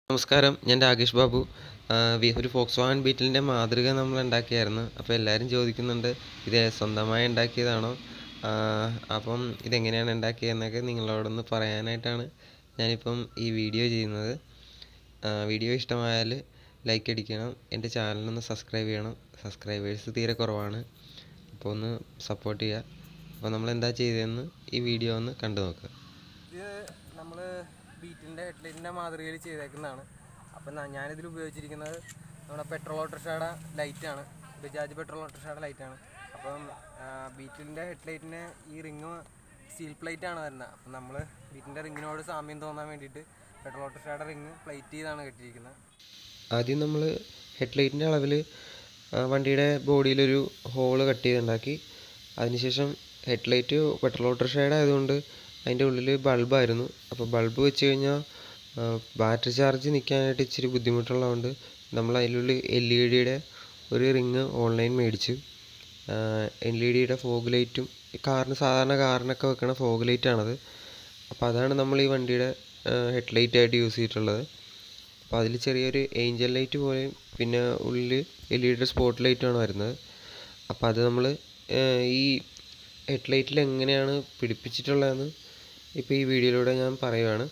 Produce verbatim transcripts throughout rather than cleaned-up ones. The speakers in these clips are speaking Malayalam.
നമസ്കാരം, ഞാൻ രാകേഷ് ബാബു. ഒരു ഫോക്സ് വാഗൺ ബീറ്റിലിൻ്റെ മാതൃക നമ്മൾ ഉണ്ടാക്കിയായിരുന്നു. അപ്പോൾ എല്ലാവരും ചോദിക്കുന്നുണ്ട്, ഇത് സ്വന്തമായി ഉണ്ടാക്കിയതാണോ, അപ്പം ഇതെങ്ങനെയാണ് ഉണ്ടാക്കിയതെന്നൊക്കെ നിങ്ങളോടൊന്ന് പറയാനായിട്ടാണ് ഞാനിപ്പം ഈ വീഡിയോ ചെയ്യുന്നത്. വീഡിയോ ഇഷ്ടമായാൽ ലൈക്ക് അടിക്കണം, എൻ്റെ ചാനലൊന്ന് സബ്സ്ക്രൈബ് ചെയ്യണം. സബ്സ്ക്രൈബേഴ്സ് തീരെ കുറവാണ്, അപ്പോൾ ഒന്ന് സപ്പോർട്ട് ചെയ്യുക. അപ്പോൾ നമ്മൾ എന്താ ചെയ്തതെന്ന് ഈ വീഡിയോ ഒന്ന് കണ്ടു നോക്കുക. ഇത് നമ്മൾ ബീറ്റിൻ്റെ ഹെഡ്ലൈറ്റിൻ്റെ മാതൃകയിൽ ചെയ്തേക്കുന്നതാണ്. അപ്പം ഞാനിതിൽ ഉപയോഗിച്ചിരിക്കുന്നത് നമ്മുടെ പെട്രോൾ ഓട്ടോറിക്ഷയുടെ ലൈറ്റാണ്, ബജാജ് പെട്രോൾ ഓട്ടോറിക്ഷയുടെ ലൈറ്റാണ്. അപ്പം ബീറ്റിൻ്റെ ഹെഡ്ലൈറ്റിന് ഈ റിങ് സ്റ്റീൽ പ്ലേറ്റാണ് വരുന്നത്. അപ്പം നമ്മൾ ബീറ്റിൻ്റെ റിങ്ങിനോട് സാമ്യം തോന്നാൻ വേണ്ടിയിട്ട് പെട്രോൾ ഓട്ടോറിക്ഷയുടെ റിങ് പ്ലേറ്റ് ചെയ്താണ് കെട്ടിയിരിക്കുന്നത്. ആദ്യം നമ്മൾ ഹെഡ്ലൈറ്റിൻ്റെ അളവിൽ വണ്ടിയുടെ ബോഡിയിലൊരു ഹോള് കട്ട് ചെയ്തുണ്ടാക്കി. അതിനുശേഷം ഹെഡ്ലൈറ്റ് പെട്രോൾ ഓട്ടോറിക്ഷയുടെ ആയതുകൊണ്ട് അതിൻ്റെ ഉള്ളിൽ ബൾബായിരുന്നു. അപ്പോൾ ബൾബ് വെച്ച് കഴിഞ്ഞാൽ ബാറ്ററി ചാർജ് നിൽക്കാനായിട്ട് ഇച്ചിരി ബുദ്ധിമുട്ടുള്ളതുകൊണ്ട് നമ്മൾ അതിനുള്ളിൽ എൽ ഇ ഡിയുടെ ഒരു റിങ് ഓൺലൈൻ മേടിച്ചു. എൽ ഇ ഡിയുടെ ഫോഗ് ലൈറ്റും കാറിന് സാധാരണ കാറിനൊക്കെ വെക്കണ ഫോഗ് ലൈറ്റാണത്. അപ്പോൾ അതാണ് നമ്മൾ ഈ വണ്ടിയുടെ ഹെഡ്ലൈറ്റായിട്ട് യൂസ് ചെയ്തിട്ടുള്ളത്. അപ്പോൾ അതിൽ ചെറിയൊരു ഏഞ്ചൽ ലൈറ്റ് പോലെയും പിന്നെ ഉള്ളിൽ എൽ ഇ ഡിയുടെ സ്പോട്ട് ലൈറ്റുമാണ് വരുന്നത്. അപ്പോൾ അത് നമ്മൾ ഈ ഹെഡ്ലൈറ്റിൽ എങ്ങനെയാണ് പിടിപ്പിച്ചിട്ടുള്ളതെന്ന് ഇപ്പോൾ ഈ വീഡിയോയിലൂടെ ഞാൻ പറയുകയാണ്.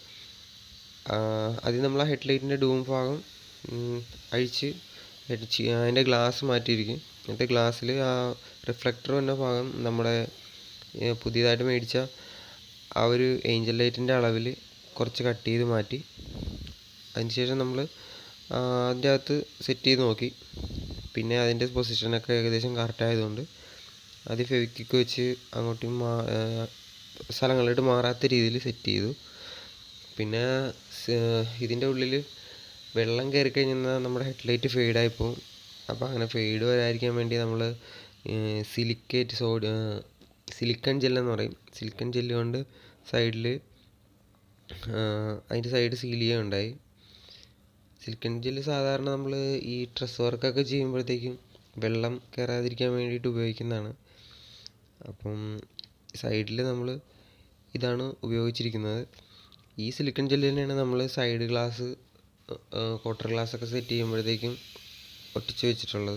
ആദ്യം നമ്മൾ ആ ഹെഡ്ലൈറ്റിൻ്റെ ഡൂം ഭാഗം അഴിച്ച് അതിൻ്റെ ഗ്ലാസ് മാറ്റിയിരിക്കും. എന്നിട്ട് ഗ്ലാസ്സിൽ ആ റിഫ്ലക്ടർ വന്ന ഭാഗം നമ്മുടെ പുതിയതായിട്ട് മേടിച്ച ആ ഒരു ഏഞ്ചൽ ലൈറ്റിൻ്റെ അളവിൽ കുറച്ച് കട്ട് ചെയ്ത് മാറ്റി. അതിനുശേഷം നമ്മൾ അതിൻ്റെ അകത്ത് സെറ്റ് ചെയ്ത് നോക്കി. പിന്നെ അതിൻ്റെ പൊസിഷനൊക്കെ ഏകദേശം കറക്റ്റ് ആയതുകൊണ്ട് അത് ഫെവിക്വിക്ക് വെച്ച് അങ്ങോട്ടും സ്ഥലങ്ങളിലോട്ട് മാറാത്ത രീതിയിൽ സെറ്റ് ചെയ്തു. പിന്നെ ഇതിൻ്റെ ഉള്ളിൽ വെള്ളം കയറി കഴിഞ്ഞാൽ നമ്മുടെ ഹെഡ്ലൈറ്റ് ഫെയ്ഡായി പോകും. അപ്പോൾ അങ്ങനെ ഫെയ്ഡ് വരാതിരിക്കാൻ വേണ്ടി നമ്മൾ സിലിക്കേറ്റ് സോഡ് സിലിക്കൺ ജെല്ലെന്ന് പറയും, സിലിക്കൺ ജെല്ല് കൊണ്ട് സൈഡിൽ അതിൻ്റെ സൈഡ് സീൽ ചെയ്യുകയുണ്ടായി. സിലിക്കൺ ജെല്ല് സാധാരണ നമ്മൾ ഈ ഡ്രസ് വർക്കൊക്കെ ചെയ്യുമ്പോഴത്തേക്കും വെള്ളം കയറാതിരിക്കാൻ വേണ്ടിയിട്ട് ഉപയോഗിക്കുന്നതാണ്. അപ്പം സൈഡിൽ നമ്മൾ ഇതാണ് ഉപയോഗിച്ചിരിക്കുന്നത്. ഈ സിലിക്കൺ ജെല്ല് തന്നെയാണ് നമ്മൾ സൈഡ് ഗ്ലാസ് ക്വാർട്ടർ ഗ്ലാസ്സൊക്കെ സെറ്റ് ചെയ്യുമ്പോഴത്തേക്കും ഒട്ടിച്ച് വെച്ചിട്ടുള്ളത്.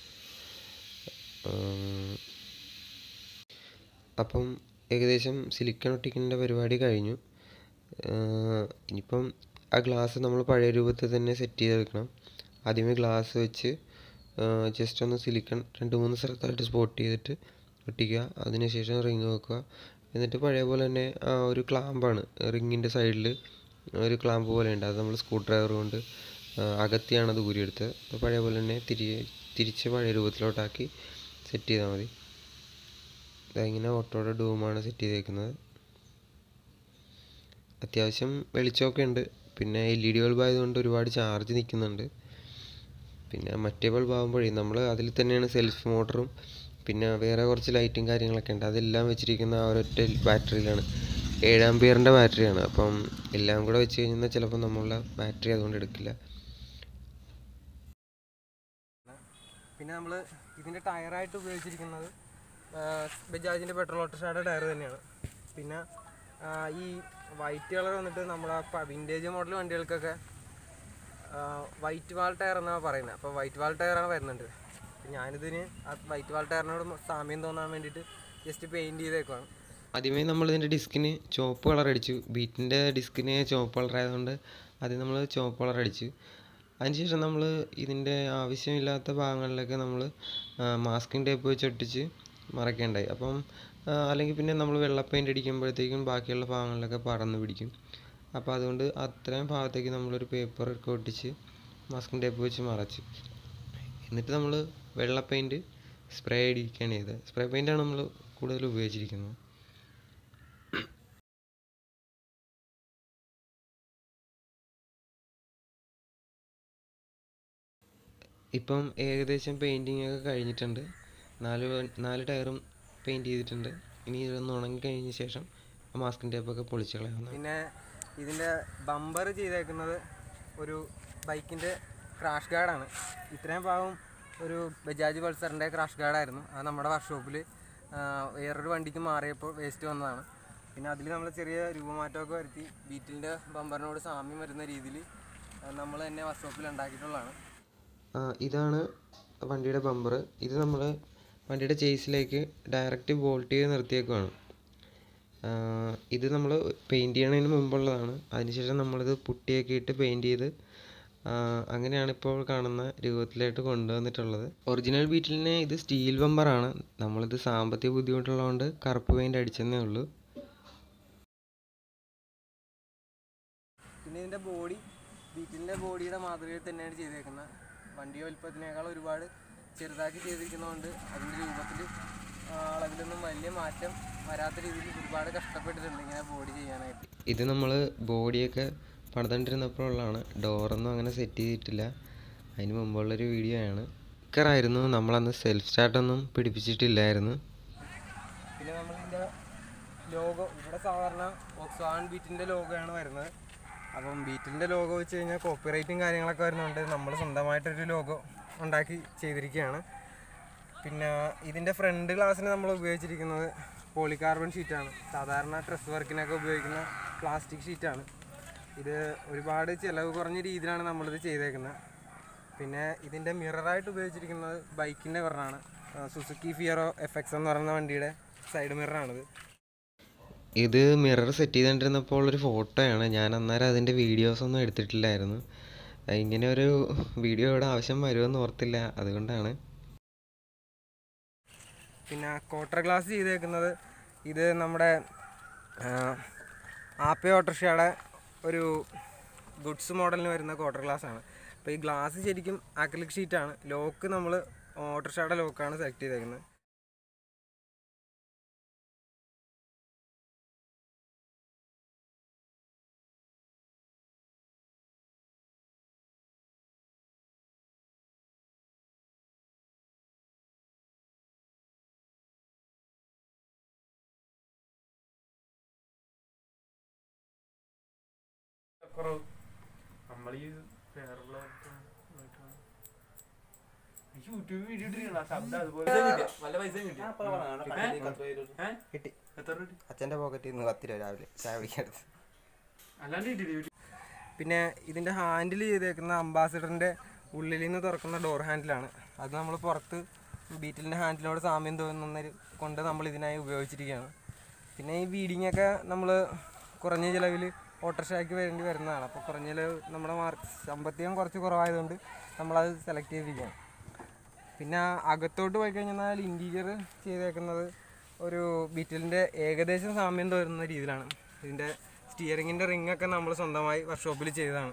അപ്പം ഏകദേശം സിലിക്കൺ ഒട്ടിക്കേണ്ട പരിപാടി കഴിഞ്ഞു. ഇനിയിപ്പം ആ ഗ്ലാസ് നമ്മൾ പഴയ രൂപത്തിൽ തന്നെ സെറ്റ് ചെയ്തെടുക്കണം. ആദ്യമേ ഗ്ലാസ് വെച്ച് ജസ്റ്റ് ഒന്ന് സിലിക്കൺ രണ്ട് മൂന്ന് സ്ഥലത്തായിട്ട് സ്പോട്ട് ചെയ്തിട്ട് ഒട്ടിക്കുക. അതിനുശേഷം റിങ് വെക്കുക. എന്നിട്ട് പഴയ പോലെ തന്നെ ആ ഒരു ക്ലാമ്പാണ് റിങ്ങിൻ്റെ സൈഡിൽ ഒരു ക്ലാമ്പ് പോലെ ഉണ്ട്. അത് നമ്മൾ സ്ക്രൂ ഡ്രൈവർ കൊണ്ട് അകത്തിയാണ് അത് ഊരിയെടുത്തത്. അപ്പോൾ പഴയ പോലെ തന്നെ തിരി തിരിച്ച് പഴയ രൂപത്തിലോട്ടാക്കി സെറ്റ് ചെയ്താൽ മതി. ഇങ്ങനെ ഓട്ടോയുടെ ഡൂമാണ് സെറ്റ് ചെയ്തേക്കുന്നത്. അത്യാവശ്യം വെളിച്ചമൊക്കെ ഉണ്ട്. പിന്നെ എൽ ഇ ഡി ബൾബ് ആയതുകൊണ്ട് ഒരുപാട് ചാർജ് നിൽക്കുന്നുണ്ട്. പിന്നെ മറ്റേ ബൾബ് ആകുമ്പോഴേ നമ്മൾ അതിൽ തന്നെയാണ് സെൽഫ് മോട്ടറും പിന്നെ വേറെ കുറച്ച് ലൈറ്റും കാര്യങ്ങളൊക്കെ ഉണ്ട്. അതെല്ലാം വെച്ചിരിക്കുന്ന ആ ഒരൊറ്റ ബാറ്ററിയിലാണ്. ഏഴ് ആംപിയറിൻ്റെ ബാറ്ററിയാണ്. അപ്പം എല്ലാം കൂടെ വെച്ച് കഴിഞ്ഞാൽ ചിലപ്പോൾ നമ്മളുടെ ബാറ്ററി അതുകൊണ്ട് എടുക്കില്ല. പിന്നെ നമ്മൾ ഇതിൻ്റെ ടയറായിട്ട് ഉപയോഗിച്ചിരിക്കുന്നത് ബജാജിൻ്റെ പെട്രോൾ ഓട്ടോറിക്ഷയുടെ ടയർ തന്നെയാണ്. പിന്നെ ഈ വൈറ്റ് കളർ വന്നിട്ട് നമ്മുടെ വിൻറ്റേജ് മോഡൽ വണ്ടികൾക്കൊക്കെ വൈറ്റ് വാൾ ടയർ എന്നാണ് പറയുന്നത്. അപ്പോൾ വൈറ്റ് വാൾ ടയറാണ് വരുന്നുണ്ട്. ഞാനിതിന് ആ വൈറ്റ് വാൾ ടയറിനോട് സാമ്യം തോന്നാൻ വേണ്ടിയിട്ട് ജസ്റ്റ് പെയിൻറ്റ് ചെയ്തേക്കുവാണ്. ആദ്യമേ നമ്മൾ ഇതിൻ്റെ ഡിസ്കിന് ചുവപ്പ് കളർ അടിച്ചു. ബീറ്റിൻ്റെ ഡിസ്കിന് ചുവപ്പ് കളർ ആയതുകൊണ്ട് ആദ്യം നമ്മൾ ചുവപ്പ് കളർ അടിച്ചു. അതിനുശേഷം നമ്മൾ ഇതിൻ്റെ ആവശ്യമില്ലാത്ത ഭാഗങ്ങളിലൊക്കെ നമ്മൾ മാസ്കിംഗ് ടേപ്പ് വെച്ച് ഒട്ടിച്ച് മറയ്ക്കേണ്ടായി. അപ്പം അല്ലെങ്കിൽ പിന്നെ നമ്മൾ വെള്ള പെയിൻ്റ് അടിക്കുമ്പോഴത്തേക്കും ബാക്കിയുള്ള ഭാഗങ്ങളിലൊക്കെ പറന്ന് പിടിക്കും. അപ്പോൾ അതുകൊണ്ട് അത്രയും ഭാഗത്തേക്ക് നമ്മളൊരു പേപ്പറൊക്കെ ഒട്ടിച്ച് മാസ്കിംഗ് ടേപ്പ് വെച്ച് മറച്ചു. എന്നിട്ട് നമ്മൾ വെള്ള പെയിൻറ്റ് സ്പ്രേ അടിക്കുകയാണ് ചെയ്തത്. സ്പ്രേ പെയിൻ്റാണ് നമ്മൾ കൂടുതൽ ഉപയോഗിച്ചിരിക്കുന്നത്. ഇപ്പം ഏകദേശം പെയിൻറ്റിങ് ഒക്കെ കഴിഞ്ഞിട്ടുണ്ട്. നാല് നാല് ടയറും പെയിൻറ്റ് ചെയ്തിട്ടുണ്ട്. ഇനി ഇതൊന്ന് ഉണങ്ങി കഴിഞ്ഞ ശേഷം മാസ്കിംഗ് ടേപ്പൊക്കെ പൊളിച്ച് കളയാവുന്നതാണ്. പിന്നെ ഇതിൻ്റെ ബമ്പർ ചെയ്തേക്കുന്നത് ഒരു ബൈക്കിൻ്റെ ക്രാഷ് ഗാർഡാണ്. ഇത്രയും ഭാഗം ഒരു ബജാജ് പൾസറിൻ്റെ ക്രാഷ് ഗാർഡായിരുന്നു. അത് നമ്മുടെ വർക്ക്ഷോപ്പിൽ വേറൊരു വണ്ടിക്ക് മാറിയപ്പോൾ വേസ്റ്റ് വന്നതാണ്. പിന്നെ അതിൽ നമ്മൾ ചെറിയ രൂപമാറ്റമൊക്കെ വരുത്തി ബീറ്റിൻ്റെ ബമ്പറിനോട് സാമ്യം വരുന്ന രീതിയിൽ നമ്മൾ തന്നെ വർക്ക്ഷോപ്പിൽ ഉണ്ടാക്കിയിട്ടുള്ളതാണ്. ഇതാണ് വണ്ടിയുടെ ബമ്പർ. ഇത് നമ്മൾ വണ്ടിയുടെ ചേസിലേക്ക് ഡയറക്റ്റ് ബോൾട്ട് ചെയ്ത് നിർത്തിയേക്കുവാണ്. ഇത് നമ്മൾ പെയിൻറ് ചെയ്യണതിന് മുമ്പുള്ളതാണ്. അതിനുശേഷം നമ്മളിത് പുട്ടിയൊക്കെ ഇട്ട് പെയിൻറ് ചെയ്ത് അങ്ങനെയാണ് ഇപ്പോൾ കാണുന്ന രൂപത്തിലായിട്ട് കൊണ്ടുവന്നിട്ടുള്ളത്. ഒറിജിനൽ ബീറ്റിലിന് ഇത് സ്റ്റീൽ ബമ്പറാണ്. നമ്മളിത് സാമ്പത്തിക ബുദ്ധിമുട്ടുള്ളതുകൊണ്ട് കറുപ്പ് പെയിൻറ് അടിച്ചെന്നേ ഉള്ളൂ. പിന്നെ ഇതിൻ്റെ ബോഡി ബീറ്റിലിൻ്റെ ബോഡിയുടെ മാതൃകയിൽ തന്നെയാണ് ചെയ്തേക്കുന്നത്. വണ്ടി വലുപ്പത്തിനേക്കാൾ ഒരുപാട് ചെറുതാക്കി ചെയ്തിരിക്കുന്നതുകൊണ്ട് അതിൻ്റെ രൂപത്തിൽ അളവിലൊന്നും വലിയ മാറ്റം വരാത്ത രീതിയിൽ ഒരുപാട് കഷ്ടപ്പെട്ടിട്ടുണ്ട് ഇങ്ങനെ ബോഡി ചെയ്യാനായിട്ട്. ഇത് നമ്മൾ ബോഡിയൊക്കെ പണിതുകൊണ്ടിരുന്നപ്പോഴുള്ളതാണ്. ഡോറൊന്നും അങ്ങനെ സെറ്റ് ചെയ്തിട്ടില്ല. അതിന് മുമ്പുള്ളൊരു വീഡിയോ ആണ്. സ്റ്റിക്കറായിരുന്നു. നമ്മളന്ന് സെൽഫ് സ്റ്റാർട്ടൊന്നും പിടിപ്പിച്ചിട്ടില്ലായിരുന്നു. പിന്നെ നമ്മളിതിൻ്റെ ലോഗോ ഇവിടെ സാധാരണ വോക്സ്വാഗൺ ബീറ്റിൻ്റെ ലോഗോയാണ് വരുന്നത്. അപ്പം ബീറ്റിലിൻ്റെ ലോഗോ വെച്ച് കഴിഞ്ഞാൽ കോപ്പിറൈറ്റും കാര്യങ്ങളൊക്കെ വരുന്നുണ്ട്. നമ്മൾ സ്വന്തമായിട്ടൊരു ലോഗോ ഉണ്ടാക്കി ചെയ്തിരിക്കുകയാണ്. പിന്നെ ഇതിൻ്റെ ഫ്രണ്ട് ഗ്ലാസ്സിന് നമ്മൾ ഉപയോഗിച്ചിരിക്കുന്നത് പോളികാർബൺ ഷീറ്റാണ്. സാധാരണ ഡ്രസ് വർക്കിനൊക്കെ ഉപയോഗിക്കുന്ന പ്ലാസ്റ്റിക് ഷീറ്റാണ്. ഇത് ഒരുപാട് ചിലവ് കുറഞ്ഞ രീതിയിലാണ് നമ്മളിത് ചെയ്തേക്കുന്നത്. പിന്നെ ഇതിൻ്റെ മിററായിട്ട് ഉപയോഗിച്ചിരിക്കുന്നത് ബൈക്കിൻ്റെ മിററാണ്. സുസുക്കി ഫിയറോ എഫ് എക്സ് എന്ന് പറയുന്ന വണ്ടിയുടെ സൈഡ് മിററാണിത്. ഇത് മിറർ സെറ്റ് ചെയ്തുകൊണ്ടിരുന്നപ്പോൾ ഒരു ഫോട്ടോയാണ്. ഞാൻ അന്നേരം അതിൻ്റെ വീഡിയോസൊന്നും എടുത്തിട്ടില്ലായിരുന്നു. ഇങ്ങനെ ഒരു വീഡിയോ ഇവിടെ ആവശ്യം വരുമെന്ന് ഓർത്തില്ല, അതുകൊണ്ടാണ്. പിന്നെ ക്വാർട്ടർ ഗ്ലാസ് ചെയ്തേക്കുന്നത് ഇത് നമ്മുടെ ആപ്പേ ഓട്ടോറിക്ഷയുടെ ഒരു ഗുഡ്സ് മോഡലിന് വരുന്ന ക്വാർട്ടർ ഗ്ലാസ് ആണ്. അപ്പോൾ ഈ ഗ്ലാസ് ശരിക്കും അക്രിലിക് ഷീറ്റാണ്. ലോക്ക് നമ്മൾ ഓട്ടോറിക്ഷയുടെ ലോക്കാണ് സെലക്ട് ചെയ്തേക്കുന്നത്. നമ്മൾ ഈ യൂട്യൂബ് വീഡിയോ ഇട്ടിരിക്കണ ശബ്ദം അതുപോലെ നല്ല പൈസ കിട്ടി. അച്ഛൻ്റെ പോക്കറ്റിൽ നിന്ന് പത്ത് രൂപ രാവിലെ ചായ കുടിക്കാറ്. അല്ലാണ്ട് പിന്നെ ഇതിൻ്റെ ഹാൻഡിൽ ചെയ്തേക്കുന്ന അംബാസിഡറിൻ്റെ ഉള്ളിൽ നിന്ന് തുറക്കുന്ന ഡോർ ഹാൻഡിലാണ്. അത് നമ്മൾ പുറത്ത് ബീറ്റിലിൻ്റെ ഹാൻഡിലിനോട് സാമ്യം തോന്നുന്നൊരു കൊണ്ട് നമ്മൾ ഇതിനായി ഉപയോഗിച്ചിരിക്കുകയാണ്. പിന്നെ ഈ ബീഡിങ്ങൊക്കെ നമ്മൾ കുറഞ്ഞ ചിലവിൽ ഓട്ടോറിക്ഷയ്ക്ക് വേണ്ടി വരുന്നതാണ്. അപ്പോൾ കുറഞ്ഞ ചിലവ് നമ്മുടെ മാർക്ക് സാമ്പത്തികം കുറച്ച് കുറവായതുകൊണ്ട് നമ്മളത് സെലക്ട് ചെയ്തിരിക്കുകയാണ്. പിന്നെ അകത്തോട്ട് പോയി കഴിഞ്ഞാൽ ഇൻറ്റീരിയർ ചെയ്തേക്കുന്നത് ഒരു ബീറ്റിലിൻ്റെ ഏകദേശം സാമ്യം തോന്നുന്ന രീതിയിലാണ്. ഇതിൻ്റെ സ്റ്റിയറിങ്ങിൻ്റെ റിങ്ങൊക്കെ നമ്മൾ സ്വന്തമായി വർക്ക്ഷോപ്പിൽ ചെയ്തതാണ്.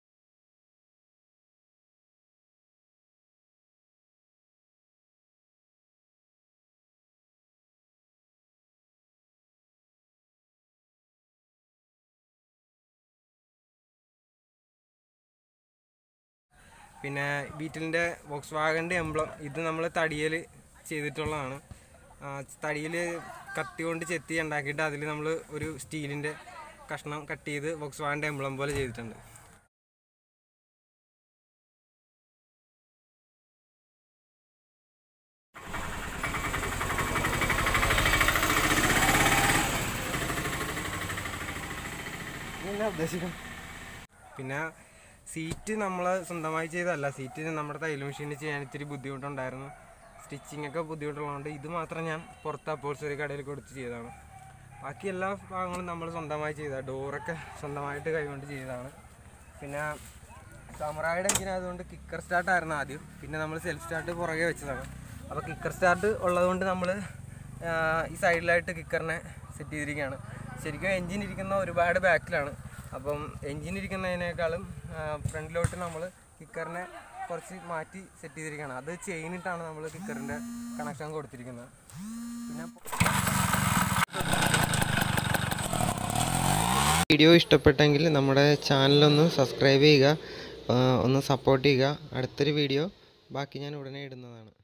പിന്നെ ബീറ്റിലിൻ്റെ വോക്സ്വാഗണിൻ്റെ എംബ്ലം ഇത് നമ്മൾ തടിയിൽ ചെയ്തിട്ടുള്ളതാണ്. തടിയിൽ കത്തി കൊണ്ട് ചെത്തി ഉണ്ടാക്കിയിട്ട് അതിൽ നമ്മൾ ഒരു സ്റ്റീലിൻ്റെ കഷ്ണം കട്ട് ചെയ്ത് വോക്സ്വാഗണിൻ്റെ എംബ്ലം പോലെ ചെയ്തിട്ടുണ്ട്. ഉദ്ദേശിക്കും. പിന്നെ സീറ്റ് നമ്മൾ സ്വന്തമായി ചെയ്തതല്ല. സീറ്റ് നമ്മുടെ തയ്യൽ മെഷീനിൽ ചെയ്യാൻ ഇത്തിരി ബുദ്ധിമുട്ടുണ്ടായിരുന്നു. സ്റ്റിച്ചിങ് ഒക്കെ ബുദ്ധിമുട്ടുള്ളതുകൊണ്ട് ഇത് മാത്രം ഞാൻ പുറത്ത് അപ്പോൾസറി കടയിൽ കൊടുത്ത് ചെയ്തതാണ്. ബാക്കി എല്ലാ ഭാഗങ്ങളും നമ്മൾ സ്വന്തമായി ചെയ്തതാണ്. ഡോറൊക്കെ സ്വന്തമായിട്ട് കൈകൊണ്ട് ചെയ്തതാണ്. പിന്നെ സമുറായിയുടെ എഞ്ചിനായതുകൊണ്ട് കിക്കർ സ്റ്റാർട്ടായിരുന്നു ആദ്യം. പിന്നെ നമ്മൾ സെൽഫ് സ്റ്റാർട്ട് പുറകെ വെച്ചതാണ്. അപ്പോൾ കിക്കർ സ്റ്റാർട്ട് ഉള്ളതുകൊണ്ട് നമ്മൾ ഈ സൈഡിലായിട്ട് കിക്കറിനെ സെറ്റ് ചെയ്തിരിക്കുകയാണ്. ശരിക്കും എൻജിൻ ഇരിക്കുന്ന ഒരുപാട് ബാക്കിലാണ്. അപ്പം എൻജിൻ ഇരിക്കുന്നതിനേക്കാളും ഫ്രണ്ടിലോട്ട് നമ്മൾ കിക്കറിനെ കുറച്ച് മാറ്റി സെറ്റ് ചെയ്തിരിക്കുകയാണ്. അത് ചെയിനിട്ടാണ് നമ്മൾ കിക്കറിൻ്റെ കണക്ഷൻ കൊടുത്തിരിക്കുന്നത്. പിന്നെ വീഡിയോ ഇഷ്ടപ്പെട്ടെങ്കിൽ നമ്മുടെ ചാനലൊന്ന് സബ്സ്ക്രൈബ് ചെയ്യുക, ഒന്ന് സപ്പോർട്ട് ചെയ്യുക. അടുത്തൊരു വീഡിയോ ബാക്കി ഞാൻ ഉടനെ ഇടുന്നതാണ്.